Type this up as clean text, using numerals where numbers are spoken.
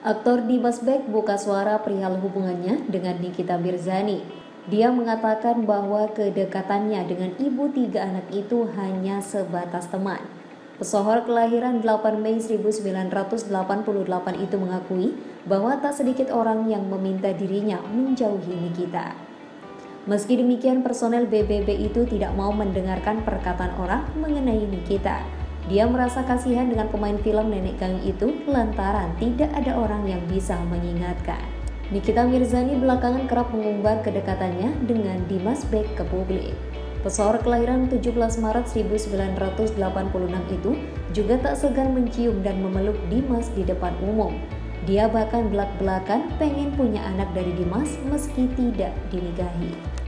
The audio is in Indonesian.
Aktor Dimas Beck buka suara perihal hubungannya dengan Nikita Mirzani. Dia mengatakan bahwa kedekatannya dengan ibu 3 anak itu hanya sebatas teman. Pesohor kelahiran 8 Mei 1988 itu mengakui bahwa tak sedikit orang yang meminta dirinya menjauhi Nikita. Meski demikian, personel BBB itu tidak mau mendengarkan perkataan orang mengenai Nikita. Dia merasa kasihan dengan pemain film nenek gayung itu lantaran tidak ada orang yang bisa mengingatkan. Nikita Mirzani belakangan kerap mengumbar kedekatannya dengan Dimas Beck ke publik. Pesohor kelahiran 17 Maret 1986 itu juga tak segan mencium dan memeluk Dimas di depan umum. Dia bahkan belak-belakan pengen punya anak dari Dimas meski tidak dinikahi.